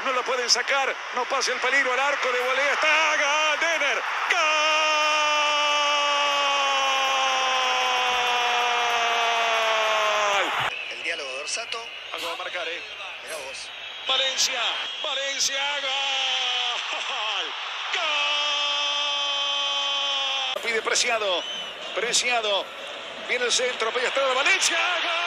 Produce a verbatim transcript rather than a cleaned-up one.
no lo pueden sacar, no pasa el peligro al arco de volea, está, ¡gol! Denner, ¡gol! El diálogo de Orsato. Algo va a marcar, ¿eh? Mirá vos. Valencia, Valencia, ¡gol! ¡Gol! Pide Preciado, Preciado, viene el centro, pega estrada Valencia, ¡gol!